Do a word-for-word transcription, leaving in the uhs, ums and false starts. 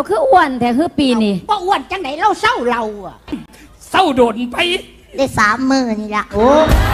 เอาคืออ้วนแต่คือปีนี่บ่อ้วนจังไหนเราเศร้าเราอ่ะเศร้าโดนไปได้สามมือนี่ละโอ้